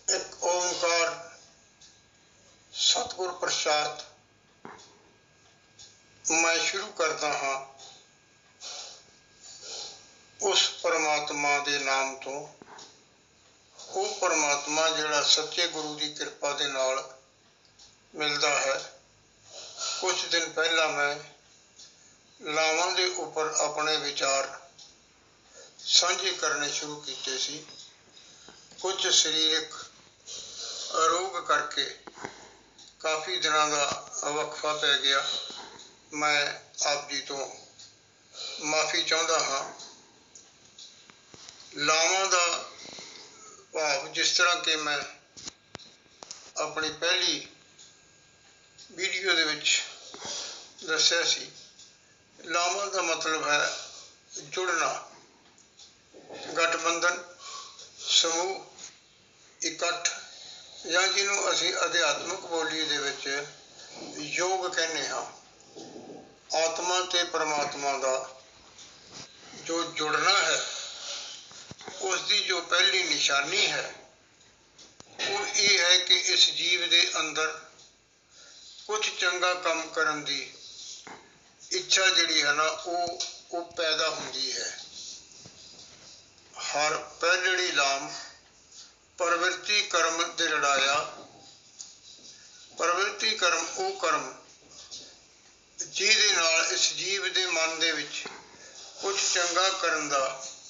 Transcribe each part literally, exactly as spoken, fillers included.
एक ओंकार सतगुर प्रसाद मैं शुरू करता हाँ उस परमात्मा के नाम तो। वो परमात्मा जिहड़ा सच्चे गुरु की कृपा के नाल मिलता है। कुछ दिन पहला मैं लावां दे उपर अपने विचार साझे करने शुरू किए सी। कुछ शरीरक रोग करके काफ़ी दिनों का वक्फा पै गया। मैं आप जी तो माफ़ी चाहता हाँ। लावां दा भाव जिस तरह कि मैं अपनी पहली वीडियो दे विच दस्सिया सी, लावां दा मतलब है जुड़ना, गठबंधन, समूह, इकट्ठ, या जिन्हों असी अध्यात्मक बोली दे विच योग कहने हाँ। आत्मा ते परमात्मा का जो जुड़ना है उसकी जो पहली निशानी है वो ये है कि इस जीव के अंदर कुछ चंगा काम करन दी इच्छा जिहड़ी है ना वो वो पैदा होंदी है। हर पहलड़ी लाम प्रवृत्ति कर्म दिरड़ाया। प्रवृत्ति कर्म वो कर्म जिहदे नाल इस जीव के मन दे विच कुछ चंगा करन दा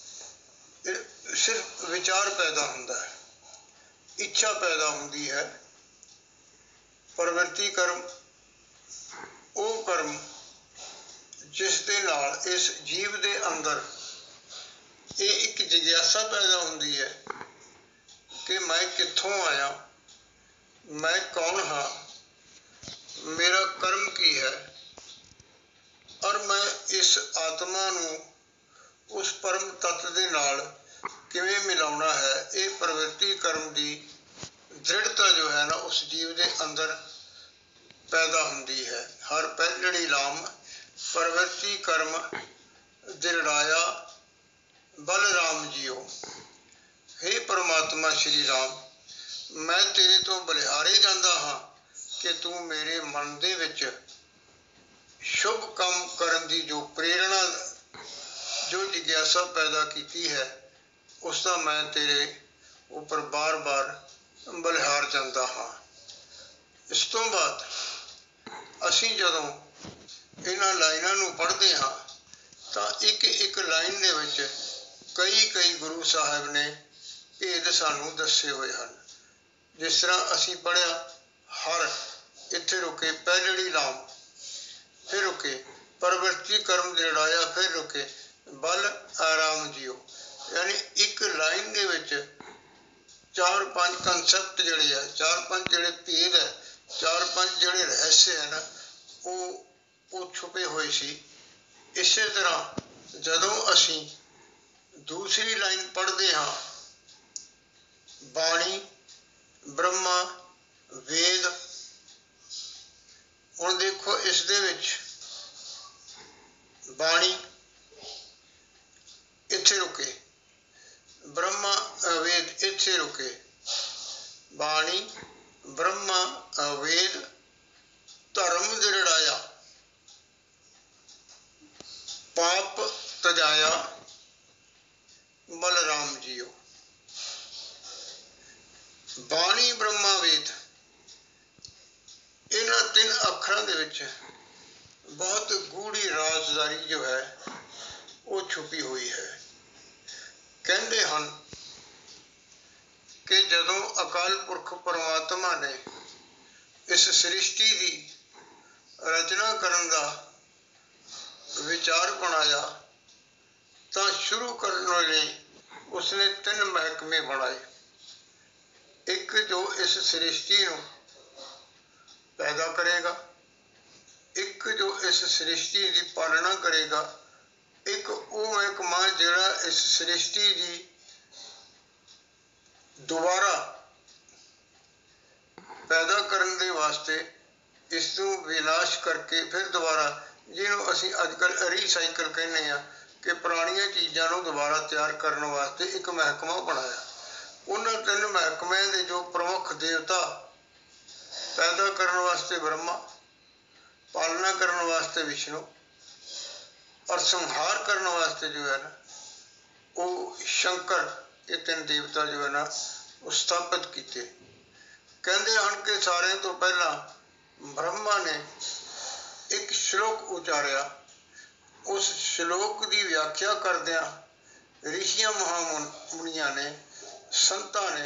सिर्फ विचार पैदा होंदा है, इच्छा पैदा होंदी है। प्रवृत्ति कर्म वो कर्म जिस दे नाल इस जीव के अंदर ये एक जिज्ञासा पैदा होंदी है कि मैं कित्थों आया, मैं कौन हाँ, मेरा कर्म की है और मैं इस आत्मा नूं उस परम तत्व दे नाल किवें मिलाउणा है। ये प्रवृत्ति कर्म की दृढ़ता जो है ना उस जीव के अंदर पैदा होंदी है। हर पहलड़ी लाम प्रवृत्ति कर्म दिरड़ाया बल राम जियो। हे परमात्मा श्री राम, मैं तेरे तो बलिहारे जाता हाँ कि तू मेरे मन दे विच शुभ काम करन दी जो प्रेरणा जो जिज्ञासा पैदा की है उसका मैं तेरे ऊपर बार बार बलिहार जाता हाँ। इस तो बाद असी जदों इन्हां लाइनां नूं पढ़ते हाँ तो एक एक लाइन दे विच कई कई गुरु साहब ने भेद सानू दसे हुए हैं। जिस तरह असी पढ़िया हर इत्थे रुके पहलड़ी लाम, फिर रुके प्रवृत्ति कर्म दिरड़ाया, फिर रुके बल आराम जियो। यानी एक लाइन दे विच चार पांच कंसैप्ट जिहड़े है, चार पांच जिहड़े भेद है, चार पांच जिहड़े रहस्य है ना वो वो छुपे हुए सी। इस तरह जदों असी दूसरी लाइन पढ़ते हाँ बाणी ब्रह्मा वेद, हुण देखो इस दे विच बाणी इत्थे रुके, ब्रह्मा वेद इत्थे रुके। बाणी ब्रह्मा वेद धर्म दिरड़ाया पाप तजाया बलराम जियो। बाणी ब्रह्मा वेद इन्हां तीन अखरां दे विच बहुत गूढ़ी राजदारी जो है वो छुपी हुई है। कहते हैं कि जदों अकाल पुरख परमात्मा ने इस सृष्टि की रचना करन दा विचार बनाया तो शुरू करने लई उसने तीन महकमे बनाए। एक जो इस सृष्टि नूं पैदा करेगा, एक जो इस सृष्टि की पालना करेगा, एक वो महकमा जिहड़ा इस सृष्टि की दोबारा पैदा करने दे वास्ते इसनूं विनाश करके फिर दोबारा जिन्हों असी अजकल रीसाइकल कहने हैं कि पुरानिया चीज़ों को दोबारा तैयार करने वास्ते एक महकमा बनाया। उन्होंने तीन महकमे के जो देवता, पैदा करने वास्ते ब्रह्मा, पालना करने वास्ते विष्णु और संहार करने वास्ते जो है ना वो शंकर, ये तीन देवता जो है ना वो स्थापित किए। कहते हैं कि सारे तो पहला ब्रह्मा ने एक श्लोक उचारिया, उस श्लोक की व्याख्या करदिया ऋषियों महामुनिया ने, संतां ने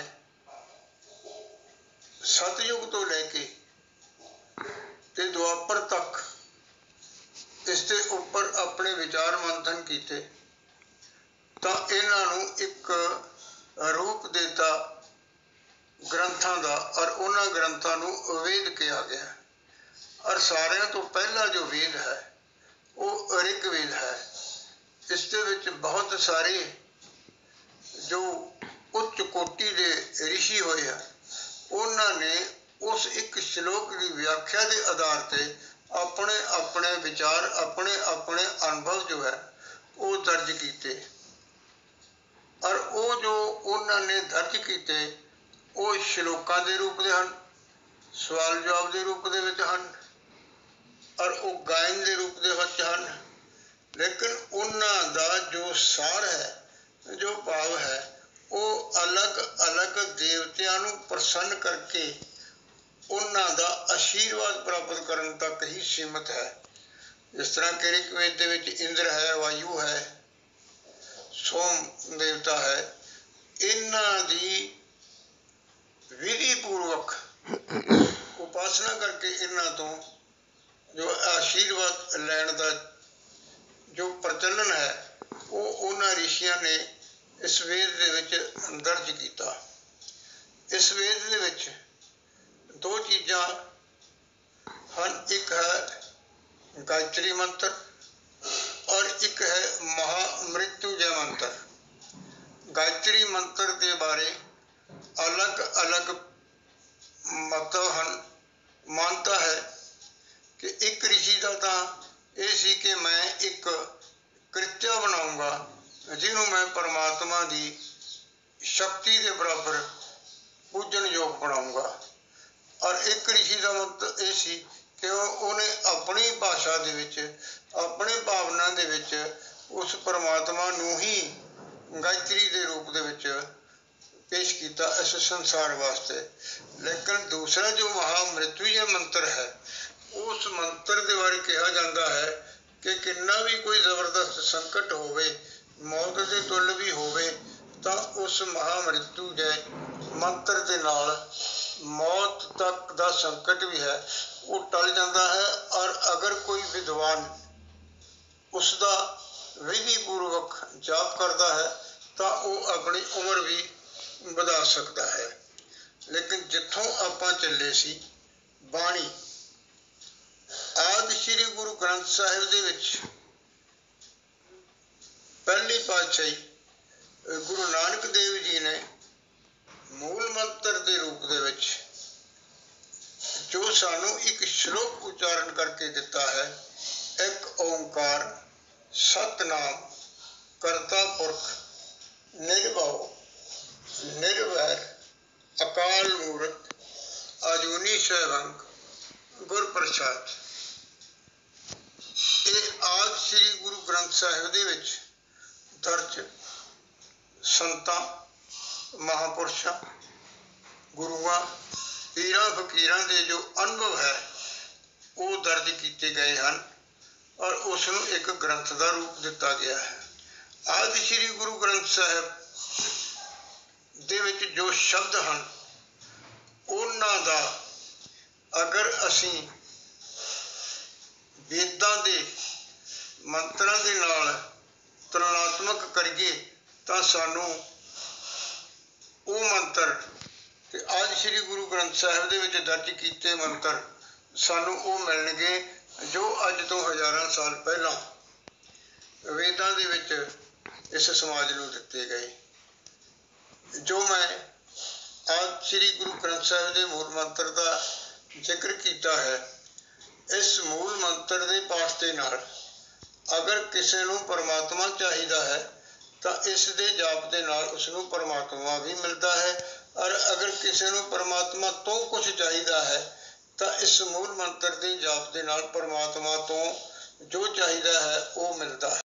सतयुग तो लैके ते द्वापर तक इसके उपर अपने विचार मंथन किए, तो इन्हां नूं एक रूप देता ग्रंथां दा, और उन्हां ग्रंथां नूं वेद कहा गया। और सारियां तो पहला जो वेद है वो ऋग्वेद है। इसके विच बहुत सारे जो उच्च कोटि के ऋषि होए हैं, उन्होंने उस एक श्लोक की व्याख्या के आधार पर अपने अपने विचार, अपने अपने अनुभव जो है वो दर्ज किए। और वो जो उन्होंने दर्ज किए वो श्लोकां के रूप में हैं, सवाल जवाब के रूप में हैं, और वो गायन के रूप में हैं। लेकिन उन्हों का जो सार है, जो भाव है, वो अलग अलग देवतियां नूं प्रसन्न करके उन्हों का आशीर्वाद प्राप्त करने तक ही सीमित है। जिस तरह कि ऋग्वेद दे विच इंद्र है, वायु है, सोम देवता है, इन्हां दी विधि पूर्वक उपासना करके इन्हां तो जो आशीर्वाद लैण का जो प्रचलन है वो उन्हां ऋषियों ने इस वेद दे विच दर्ज किया। इस वेद दे विच दो चीज़ां हैं, एक है गायत्री मंत्र और एक है महामृत्युंजय मंत्र। गायत्री मंत्र के बारे अलग अलग मतलब हैं। मानता है कि एक ऋषि का तो यह सी कि मैं एक कृत्या बनाऊंगा जिन्हों मैं परमात्मा की शक्ति के बराबर पूजन योग बनाऊंगा, और एक ऋषि का मतलब यह सी कि उन्हें अपनी भाषा दे विच, अपने भावना दे विच उस परमात्मा नूं ही गायत्री के रूप दे विच पेश किया इस संसार वास्ते। लेकिन दूसरा जो महामृत्युंजय मंत्र है, उस मंत्र के बारे कहा जाता है कि कितना भी कोई जबरदस्त संकट होवे, मौत के तुल भी होवे, तो उस महामृत्युंजय मंत्र के नाल मौत तक का संकट भी है वो टल जाता है। और अगर कोई विद्वान उसका विधि पूर्वक जाप करता है तो वो अपनी उम्र भी बढ़ा सकता है। लेकिन जिथों आपां चले सी बाणी, आदि श्री गुरु ग्रंथ साहिब दे विच पहली पातशाही गुरु नानक देव जी ने मूल मंत्र के रूप दे विच जो सानू एक श्लोक उच्चारण करके दिता है, एक ओंकार सतनाम करता पुरख निर्भव निर्वैर अकाल मूरत अजूनी सैभंग गुर प्रसाद। ये आदि श्री गुरु ग्रंथ साहिब दे विच दर्ज संतां, महापुरुषों, गुरुआं, पीरां फकीरां दे जो अनुभव है वो दर्ज किए गए हैं और उसनूं एक ग्रंथ का रूप दिता गया है। आदि श्री गुरु ग्रंथ साहिब दे विच जो शब्द हैं उन्हां दा अगर असी वेदां दे मंत्रां दे नाल तुलनात्मक करिए तो सानू वो मंत्र ते आदि श्री गुरु ग्रंथ साहिब दे विच दर्ज कीते मंत्र सानू वो मिलणगे जो अज तो हज़ारां साल पहला वेदां दे विच इस समाज नूं दिते गए। जो मैं आदि श्री गुरु ग्रंथ साहिब के मूल मंत्र का जिक्र किया है, इस मूल मंत्र के पाठ के नाल अगर किसी नूं परमात्मा चाहिदा है तो इस दे जाप के नाल उसनूं परमात्मा भी मिलता है ਔਰ ਅਗਰ ਕਿਸੇ ਨੂੰ ਪਰਮਾਤਮਾ ਤੋਂ ਕੁਝ ਚਾਹੀਦਾ ਹੈ ਤਾਂ ਇਸ ਮੂਲ ਮੰਤਰ ਦੇ ਜਾਪ ਦੇ ਨਾਲ ਪਰਮਾਤਮਾ ਤੋਂ ਜੋ ਚਾਹੀਦਾ ਹੈ ਉਹ ਮਿਲਦਾ ਹੈ।